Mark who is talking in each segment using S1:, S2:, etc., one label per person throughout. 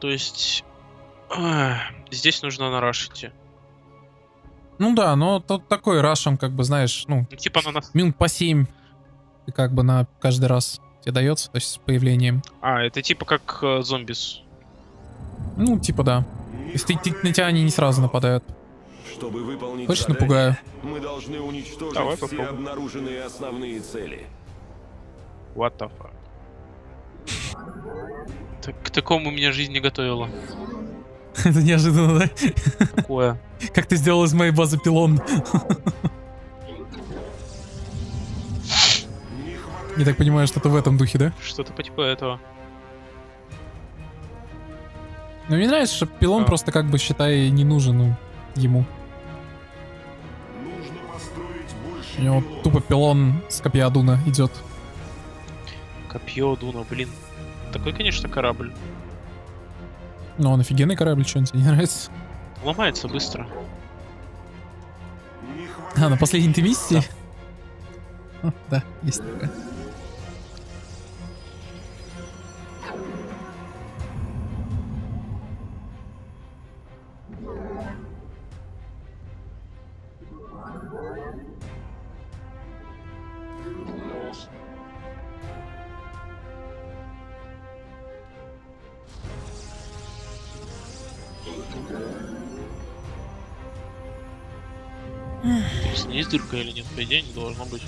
S1: То есть... здесь нужно на раш идти.
S2: Ну да, но тут такой рашем, как бы, знаешь, ну,
S1: Ну, типа на нас...
S2: минут по 7 и как бы на каждый раз тебе дается, то есть с появлением.
S1: А, это типа как зомбис.
S2: Ну, типа да. Если на тебя они не сразу нападают.
S3: Чтобы выполнить
S2: Хочешь,
S3: задание,
S2: напугаю?
S3: мы должны уничтожить
S1: Давай
S3: все
S1: попробуем.
S3: обнаруженные основные цели.
S1: What the fuck. К такому меня жизнь не готовила.
S2: Это неожиданно, да?
S1: Такое.
S2: Как ты сделал из моей базы пилон? Я так понимаю, что-то в этом духе, да?
S1: Что-то по типу этого.
S2: Ну, мне нравится, что пилон
S1: Да.
S2: просто как бы, считай, не нужен ну, ему.
S3: Нужно построить больше
S2: У него тупо пилон с копья Дуна идет.
S1: Копье Дуна, блин. Такой, конечно, корабль.
S2: Ну, он офигенный корабль, что тебе не нравится?
S1: Ломается быстро.
S2: А, на последней-то миссии? Да, есть такое.
S1: Есть дырка или нет? По идее не должно быть.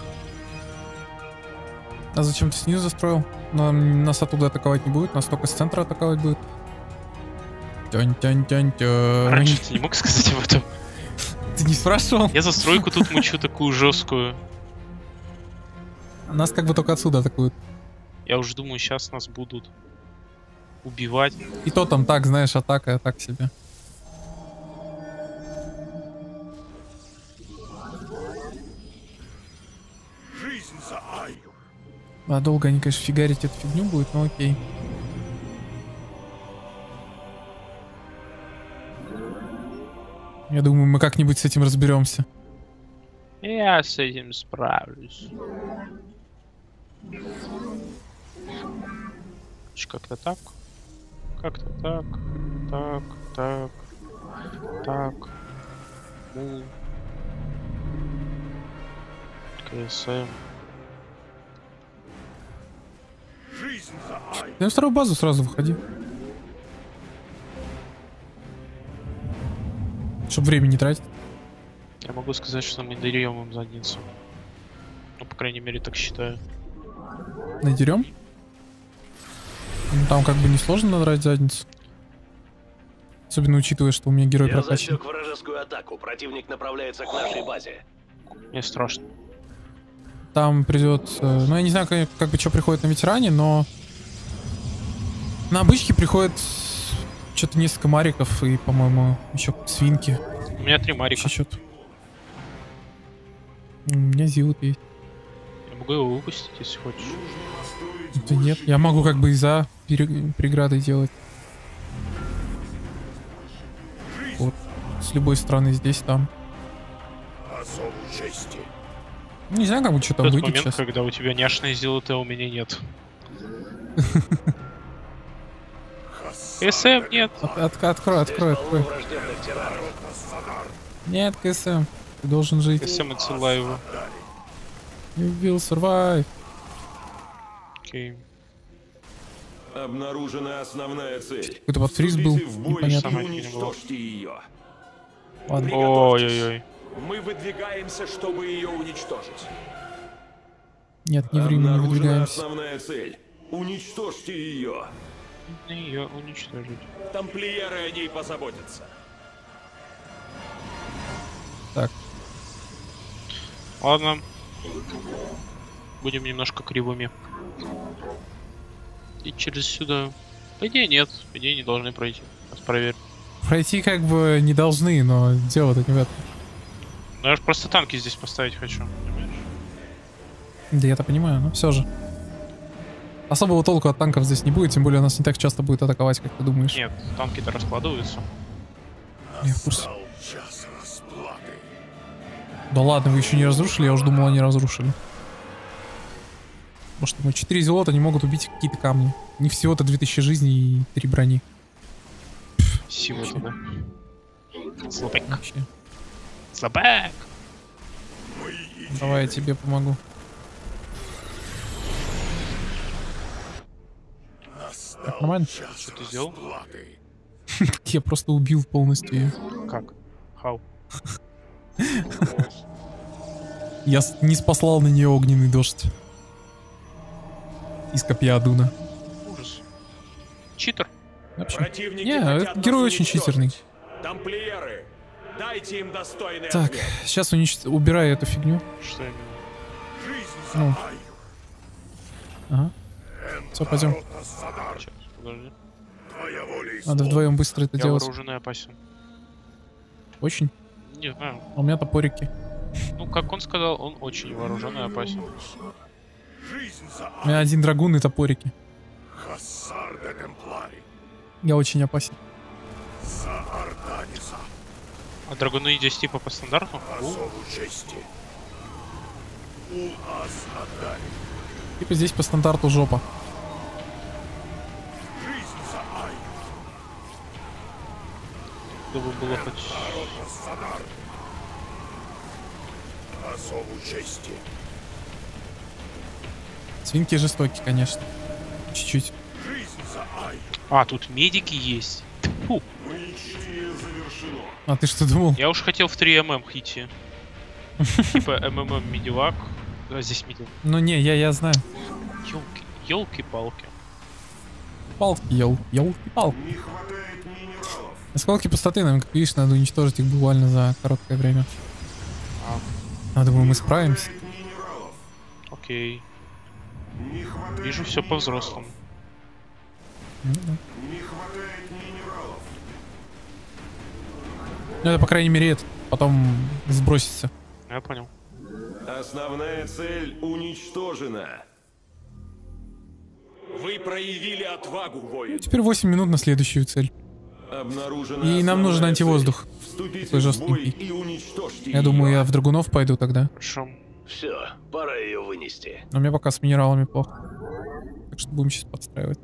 S2: А зачем ты снизу застроил? Нас оттуда атаковать не будет, нас только с центра атаковать будет. Тянь-тянь-тянь-тянь.
S1: Раньше ты не мог сказать об этом.
S2: Ты не спрашивал?
S1: Я застройку тут мучу такую жесткую.
S2: Нас как бы только отсюда атакуют.
S1: Я уже думаю, сейчас нас будут убивать.
S2: И то там так, знаешь, атака так себе.
S3: жизнь за Айю.
S2: А долго они, конечно, фигарить эту фигню будет, но окей. Я думаю, мы как-нибудь с этим разберемся.
S1: Я с этим справлюсь. Как-то так. Как-то так. Так, так. Так. Мул. КСМ.
S3: Жизнь за Айю.
S2: Ты на вторую базу сразу выходи. Чтоб время не тратить.
S1: Я могу сказать, что мы даем им задницу. Ну, по крайней мере, так считаю.
S2: Надерем? Ну, там как бы несложно надрать задницу. Особенно учитывая, что у меня герой
S4: Я
S2: прокачан.
S4: засек вражескую атаку. Противник направляется к нашей базе.
S1: Мне страшно.
S2: Там придет... ну, я не знаю, как бы что приходит на ветеране, но... На обычке приходит... Что-то несколько мариков и, по-моему, еще свинки.
S1: У меня 3 марика.
S2: Еще что-то. У меня зилут есть.
S1: Я могу его выпустить, если хочешь.
S2: Да нет, я могу как бы и за преградой делать. Вот. С любой стороны здесь, там.
S3: А зов чести.
S2: Не знаю, как бы что там
S1: Тот
S2: выйдет
S1: момент,
S2: сейчас.
S1: когда у тебя няшные зилуты, а у меня нет. КСМ нет.
S2: Открой.
S4: Полно враждебных тиранов.
S2: Нет, КСМ. Ты должен жить.
S1: КСМ отсылай его.
S2: You will survive.
S1: Окей.
S3: Обнаружена основная цель.
S2: Какой-то вот фриз был.
S3: Вступите в бой
S2: Непонятно.
S3: и
S1: Самое не было.
S3: уничтожьте ее.
S2: Ладно.
S1: Ой-ой-ой.
S5: Мы выдвигаемся, чтобы ее уничтожить.
S2: Нет, не время, не
S3: Обнаружена
S2: выдвигаемся.
S3: основная цель. Уничтожьте ее.
S1: Ее уничтожить.
S5: Тамплиеры о ней позаботятся.
S2: Так,
S1: Ладно. Будем немножко кривыми. И через сюда. По идее нет. По идее не должны пройти. Сейчас проверь.
S2: пройти как бы не должны, но дело-то не в этом.
S1: Ну я же просто танки здесь поставить хочу. Понимаешь?
S2: Да я-то понимаю, но все же. Особого толку от танков здесь не будет, тем более нас не так часто будет атаковать, как ты думаешь.
S1: Нет, танки-то раскладываются.
S2: Я в курсе.
S3: Настал час расплаты.
S2: Да ладно, вы еще не разрушили, я уже думал, они разрушили. Потому что 4 зелота не могут убить какие-то камни. Не всего-то 2000 жизней и 3 брони.
S1: Сила туда. Слабак.
S2: Вообще.
S1: Слабак.
S2: Давай я тебе помогу. Так, нормально?
S1: Что ты сделал?
S2: Я просто убил полностью ее.
S1: Как? Хау?
S2: Я не спаслал на нее огненный дождь. Из копья Адуна.
S1: Ужас. Читер.
S2: Вообще.
S5: Противники
S2: Не,
S5: хотят
S2: этот
S5: нас
S2: герой очень
S5: уничтожить.
S2: читерный.
S5: Тамплиеры, дайте им достойный
S2: Так,
S5: ответ.
S2: сейчас убираю эту фигню.
S1: Что именно?
S2: Ну. Ага. Все, пойдем.
S1: Сейчас, подожди.
S2: Надо вдвоем быстро это
S1: Я
S2: делать.
S1: вооружен и опасен.
S2: Очень.
S1: Не знаю.
S2: А у меня топорики.
S1: Ну, как он сказал, он очень вооружен и опасен.
S2: У меня один драгун и топорики. Я очень опасен.
S1: А драгуны здесь типа по стандарту?
S2: Типа здесь по стандарту жопа.
S1: Чтобы было хоть...
S2: Свинки жестокие, конечно. Чуть-чуть.
S1: А, тут медики есть. Фу.
S2: А ты что думал?
S1: Я уж хотел в 3 ММ идти. Типа МММ медивак. А здесь медивак.
S2: Ну не, я знаю.
S1: Ёлки-палки.
S2: Палки елки-палки. Осколки пустоты, нам, как видишь, надо уничтожить их буквально за короткое время. Я думаю, мы справимся.
S1: Окей. Вижу все по-взрослому.
S2: Ну, да. Ну, это, по крайней мере, это потом сбросится.
S1: Я понял.
S3: Основная цель уничтожена.
S5: Вы проявили отвагу, воин.
S2: Теперь 8 минут на следующую цель.
S3: Обнаружена
S2: И нам нужен
S3: основная
S2: антивоздух.
S3: цель. Вступите
S2: Такой
S3: в бой
S2: жестенький.
S3: и уничтожьте
S2: Я думаю,
S3: ее.
S2: я в драгунов пойду тогда.
S1: Хорошо.
S4: Все, пора ее вынести.
S2: Но у меня пока с минералами плохо. Так что будем сейчас подстраивать.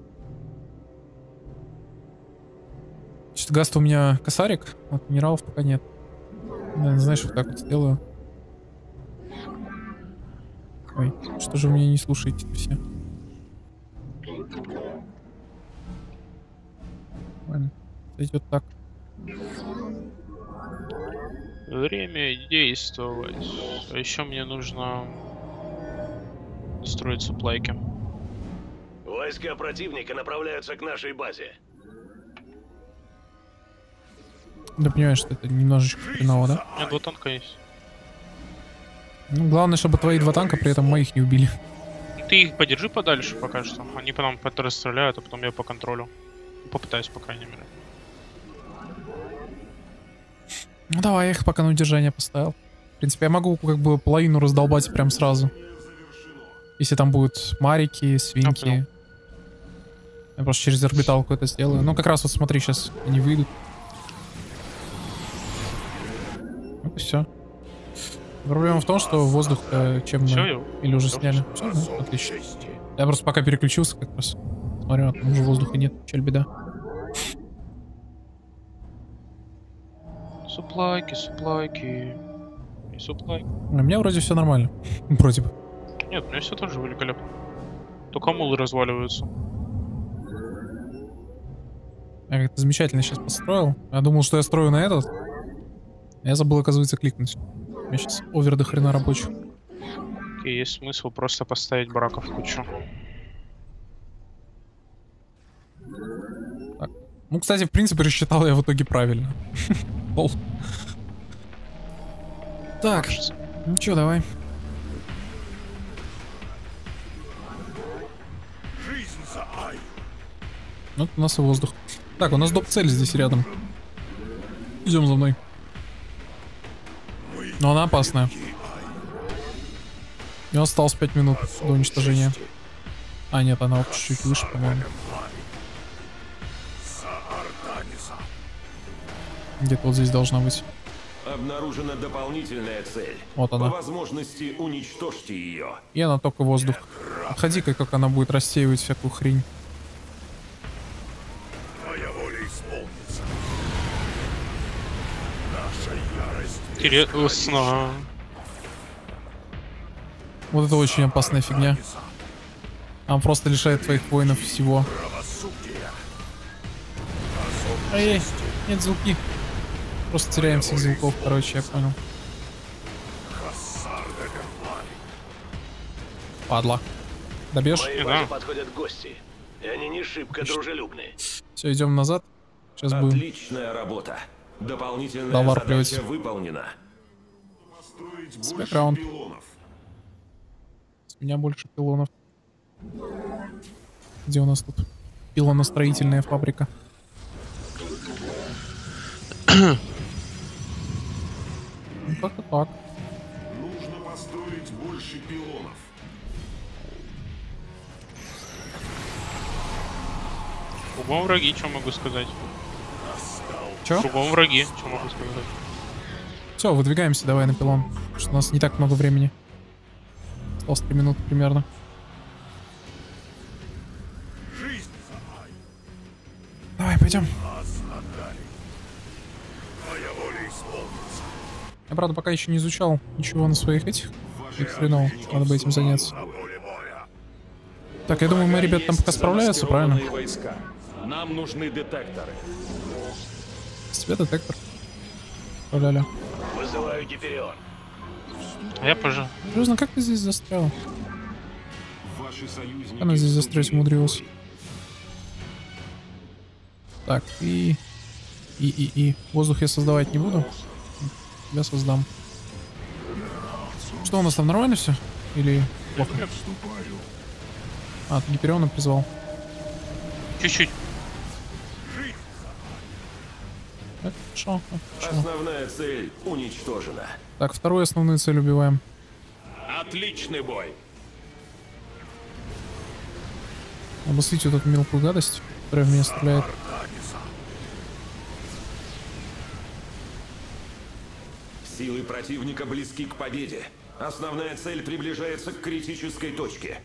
S2: Что гаст у меня косарик, а вот минералов пока нет. Наверное, знаешь, вот так вот сделаю. Ой, что же вы меня не слушаете все? Ладно, идет так.
S1: Время действовать. А еще мне нужно строить суплайки.
S4: Войска противника направляются к нашей базе.
S2: Да понимаешь, что это немножечко хреново, да?
S1: У меня 2 танка есть.
S2: Ну, главное, чтобы твои 2 танка при этом моих не убили.
S1: Ты их подержи подальше пока что. Они потом расстреляют, а потом я по контролю. Попытаюсь, по крайней мере.
S2: Ну давай, я их пока на удержание поставил. В принципе, я могу как бы половину раздолбать прям сразу. Если там будут марики, свинки.
S1: понял.
S2: Я просто через орбиталку это сделаю. Ну как раз вот смотри, сейчас они выйдут. Вот и все. Проблема в том, что воздух, чем мы...
S1: Всё,
S2: Или уже
S1: всё,
S2: сняли. Всё, да? Отлично. Я просто пока переключился как раз. Смотрю, а там уже воздуха нет. Чель беда.
S1: Суплайки. И суплайки.
S2: У меня вроде все нормально. Вроде бы.
S1: Нет, у меня все тоже великолепно. Только мулы разваливаются.
S2: Я как-то замечательно сейчас построил. Я думал, что я строю на этот. А я забыл, оказывается, кликнуть. У меня сейчас овер до хрена рабочих.
S1: И есть смысл просто поставить бараков в кучу.
S2: Так. Ну, кстати, в принципе, рассчитал я в итоге правильно. Лол. Так, ну чё, давай. Вот у нас и воздух. Так, у нас доп-цель здесь рядом. Идем за мной. Но она опасная. И осталось 5 минут до уничтожения. А, нет, она вот чуть-чуть выше, по-моему. Где-то вот здесь должна быть.
S3: Обнаружена дополнительная цель.
S2: Вот она.
S3: По возможности уничтожьте ее.
S2: И она только воздух. Отходи-ка, как она будет рассеивать всякую хрень.
S3: Твоя воля исполнится.
S1: Интересно.
S2: Вот это очень опасная фигня. Он просто лишает твоих воинов всего. Эй, нет звуки. Просто теряем всех звуков, короче, я понял. Падла. Добьешь?
S4: Моей
S1: Да.
S4: базе подходят гости. И они не шибко дружелюбные.
S2: Все, идем назад. Сейчас будем.
S3: Отличная работа. Дополнительная
S2: Доварпливать.
S3: задача выполнена.
S2: С бэкграунд. С меня больше пилонов. Где у нас тут пилоностроительная фабрика? Ну, как-то так.
S6: Нужно построить больше пилонов.
S1: Кругом враги, что могу сказать?
S2: Чё?
S1: Кругом враги, что могу сказать?
S2: Все, выдвигаемся давай на пилон. Потому что у нас не так много времени. Осталось 3 минуты примерно. Давай, пойдем. Я, правда, пока еще не изучал ничего на своих этих. И хреново, надо бы этим заняться. Так, я думаю, мои ребята там пока справляются, правильно?
S5: Войска. Нам нужны детекторы.
S2: С тебя детектор. Ля-ля.
S4: Вызываю Гиперион.
S1: А я позже.
S2: Серьезно, как ты здесь застрял?
S6: Ваши союзники
S2: Она здесь застрять
S6: вступили в
S2: умудрилась.
S6: бой.
S2: Так, и... Воздух я создавать не буду. Я создам. Что у нас там, нормально все? Или плохо? А, ты Гипериона призвал.
S1: Чуть-чуть.
S2: Это хорошо, это хорошо.
S3: Основная цель уничтожена.
S2: Так, вторую основную цель убиваем.
S5: Отличный бой.
S2: Обыслить вот эту мелкую гадость, которая в меня стреляет.
S3: Силы противника близки к победе. Основная цель приближается к критической точке.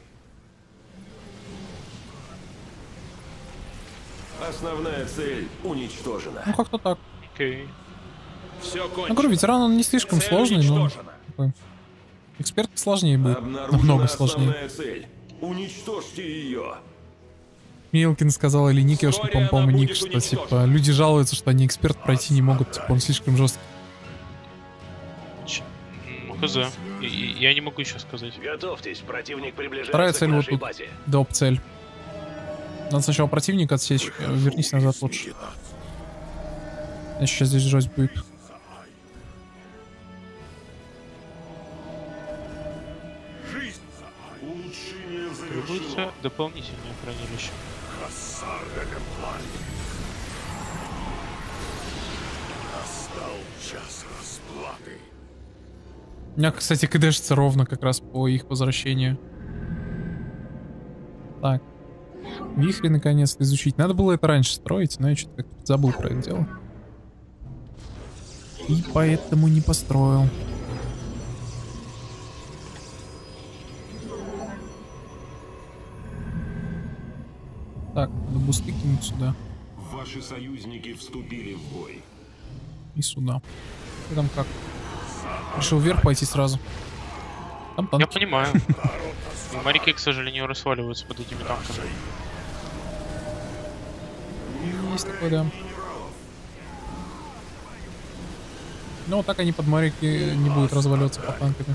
S3: Основная цель уничтожена.
S2: Ну, как-то так.
S1: Окей.
S5: Все
S2: Ну, говорю,
S5: кончено.
S2: ветеран он не слишком
S5: Цель
S2: сложный, но...
S5: уничтожена.
S2: такой. Эксперт сложнее будет.
S3: Обнаружена
S2: Намного сложнее.
S3: основная цель. Уничтожьте ее.
S2: Милкин сказал, или Ник, я уж не
S5: Вскоре
S2: помню,
S5: она
S2: Ник,
S5: будет
S2: что
S5: уничтожена.
S2: типа люди жалуются, что они эксперт пройти не могут, типа он слишком жесткий.
S1: Хз. Я не могу еще сказать.
S4: Готовьтесь, противник приближается
S2: Вторая
S4: к
S2: цель вот
S4: нашей
S2: тут.
S4: базе.
S2: Доп цель. Надо сначала противника отсечь. Вернись назад лучше. Я сейчас здесь жесть будет.
S6: Улучшение завершено.
S1: Требуется дополнительное хранилище.
S6: Настал час расплаты.
S2: У меня, кстати, кдшится ровно как раз по их возвращению. Так. Вихри наконец-то изучить. Надо было это раньше строить, но я что-то как-то забыл про это дело. И поэтому не построил. Так, надо бусты кинуть сюда
S6: Ваши союзники вступили в бой.
S2: и сюда. Ты там как? Решил вверх пойти сразу. Там
S1: Я
S2: танки.
S1: понимаю. Но моряки, к сожалению, рассваливаются под этими танками.
S2: Есть такое, да. Ну, вот так они под моряки не будут разваливаться по танками.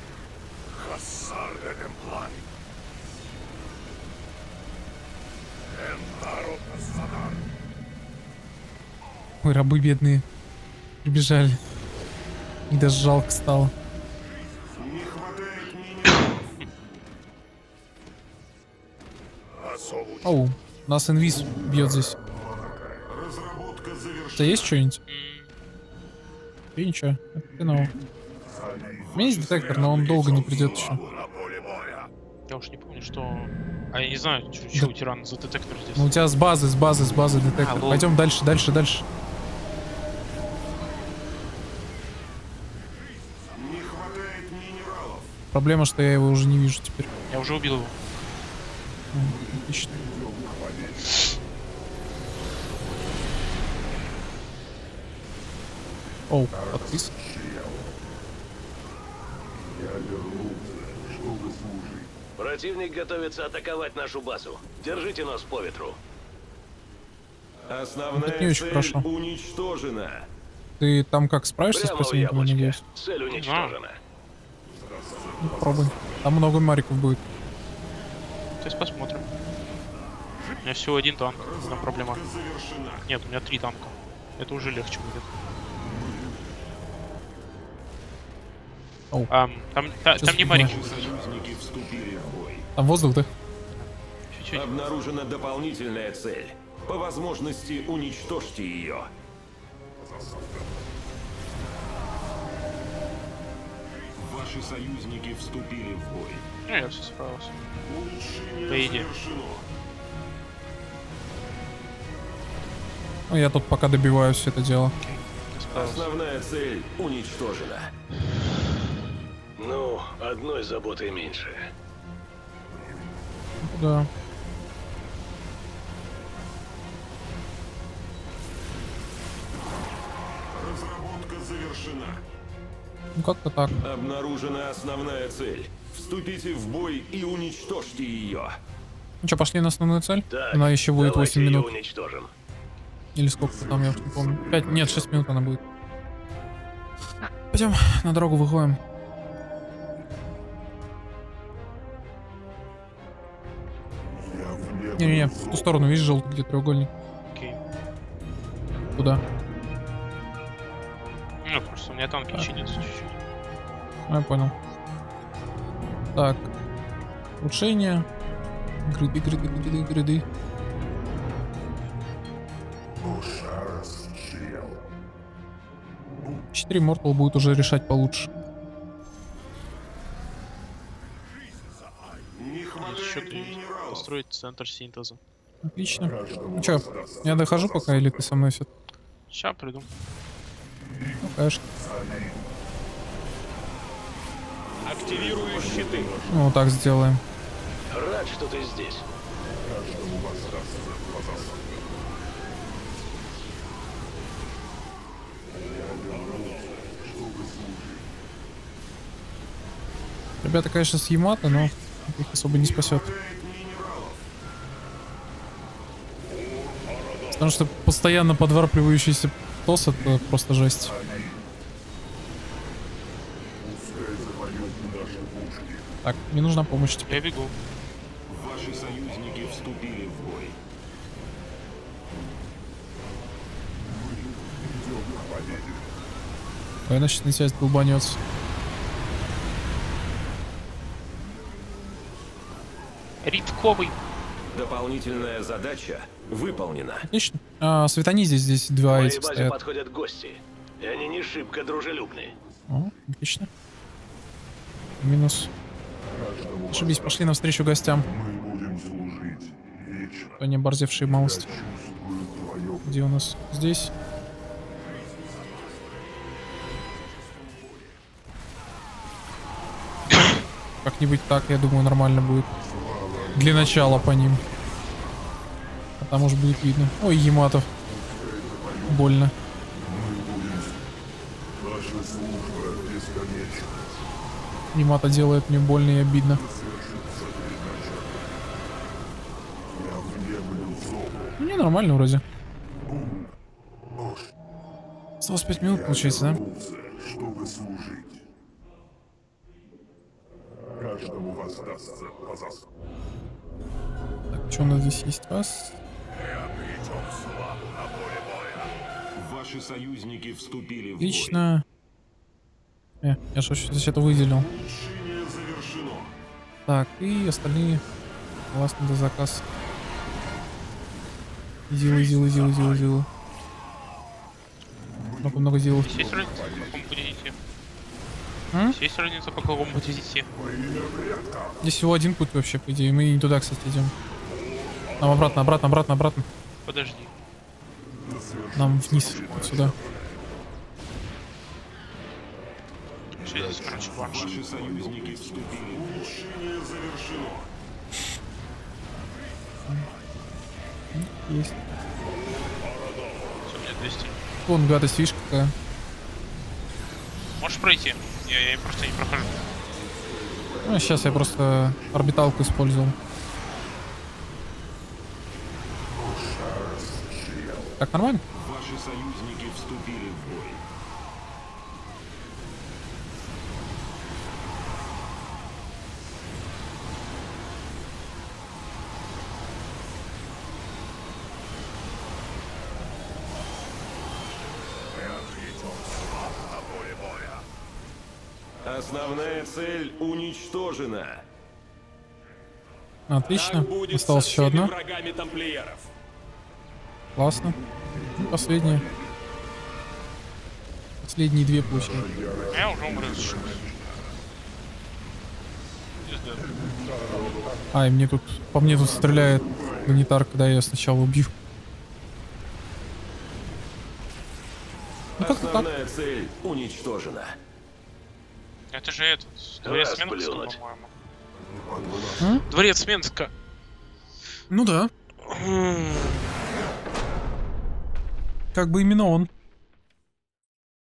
S2: Ой, рабы бедные. Прибежали. И даже жалко стало.
S6: Не хватает минералов.
S2: Ау, нас инвиз бьет здесь.
S6: Разработка
S2: У
S6: завершена.
S2: тебя есть что-нибудь? И ничего, это хреново. У меня есть детектор, но он долго не придет еще.
S1: Я уж не помню, что... А я не знаю, что у тирана за детектор здесь.
S2: Ну у тебя с базы детектор.
S1: лол.
S2: Пойдем дальше.
S6: Не хватает минералов.
S2: Проблема, что я его уже не вижу теперь.
S1: Я уже убил его.
S2: Отлично. Оу, подпис.
S4: Противник готовится атаковать нашу базу. Держите нос по ветру.
S3: Основная
S2: Это не очень
S3: цель
S2: хорошо.
S3: уничтожена.
S2: Ты там как справишься с
S4: Прямо у
S2: противником, я
S4: яблочка.
S2: надеюсь?
S4: Цель уничтожена.
S2: Ну, пробуй. Там много мариков будет.
S1: Сейчас посмотрим. У меня всего один танк, там проблема. Нет, у меня 3 танка. Это уже легче будет.
S2: Оу.
S1: Там не марики.
S3: Союзники вступили в бой.
S2: Там воздух, да?
S1: Чуть-чуть.
S3: Обнаружена дополнительная цель. По возможности уничтожьте ее.
S6: Ваши союзники вступили в бой.
S1: Не, я все справился.
S6: Улучшение
S1: Да иди.
S6: завершено.
S2: Ну, я тут пока добиваю все это дело.
S1: Я справился.
S3: Основная цель уничтожена.
S4: Ну, одной заботой меньше.
S2: Да.
S6: Разработка завершена.
S2: Ну, как-то так.
S3: Обнаружена основная цель. Вступите в бой и уничтожьте ее.
S2: Ну что, пошли на основную цель?
S4: Так,
S2: Она еще будет
S4: давайте
S2: 8
S4: ее
S2: минут.
S4: уничтожим.
S2: Или сколько там, я уже не помню. 5, нет, 6 минут она будет. Пойдем, на дорогу выходим. Не-не-не, в ту сторону, видишь, желтый где треугольник.
S1: Окей.
S2: Куда?
S1: Ну, просто у меня танки чинятся чуть-чуть.
S2: Ну, я понял. Так. Улучшение. Гряды. 4 Мортал будет уже решать получше.
S6: Не
S1: Есть
S6: хватает
S1: что-то
S6: минералов.
S1: построить центр синтеза.
S2: Отлично. Ну чё, я дохожу пока, или ты со мной все?
S1: Сейчас приду.
S2: Ну, конечно.
S5: Активирую щиты.
S2: Ну, вот так сделаем.
S4: Рад, что ты здесь.
S2: Ребята, конечно, с Ямато, но их особо не спасет. Потому что постоянно подварпливающийся ТОС — это просто жесть. Так, мне нужна помощь теперь.
S1: Я бегу.
S6: Ваши союзники вступили в бой.
S2: Ой, она сейчас на тебя долбанется.
S1: Ритковый.
S3: Дополнительная задача выполнена.
S2: Отлично. Светани здесь
S4: К
S2: два
S4: моей
S2: этих
S4: базе
S2: стоят.
S4: подходят гости. И они не шибко дружелюбны.
S2: О, отлично. Минус. Ошибись, пошли навстречу гостям. Они оборзевшие малости. Где у нас? Здесь. Как-нибудь так, я думаю, нормально будет. Для начала по ним. А там уж будет видно. Ой, Яматов. Больно. Ямато делает мне больно и обидно. Не, нормально вроде. Осталось 5 минут, получается, да?
S6: Чтобы служить. Каждому воздастся по заслугам.
S2: Так, что у нас здесь есть? Раз.
S6: Ваши союзники вступили в бой.
S2: Отлично. Я же здесь это выделил.
S6: Улучшение завершено.
S2: Так, и остальные. У вас надо заказ. Зилы. Много зилов.
S1: Здесь есть разница, по какому будете идти?
S2: М?
S1: Здесь есть разница, по какому будете идти?
S2: Здесь всего один путь вообще, по идее. Мы не туда, кстати, идем. Нам обратно.
S1: Подожди.
S2: Нам вниз, вот сюда.
S1: Что здесь, короче, ваш?
S6: Ваши союзники вступили. Улучшение завершено.
S2: Есть.
S1: Все, у меня 200.
S2: Вон гадость, видишь, какая.
S1: Можешь пройти? Я просто не прохожу.
S2: Ну, сейчас я просто орбиталку использовал. Так, нормально?
S6: Ваши союзники вступили в бой.
S3: Основная цель уничтожена.
S2: Отлично.
S5: Так будет
S2: Осталось
S5: со
S2: еще
S5: всеми
S2: одна.
S5: врагами тамплиеров.
S2: Классно. И последняя. Последние две получаем.
S1: Я уже умру.
S2: Ай, мне тут... По мне тут стреляет планетар, когда я сначала убью. Ну как-то так.
S3: Основная цель уничтожена.
S1: Это же этот. Дворец Минска,
S4: Расплюнуть.
S1: по-моему. Дворец Минска.
S2: Ну да. Как бы именно он.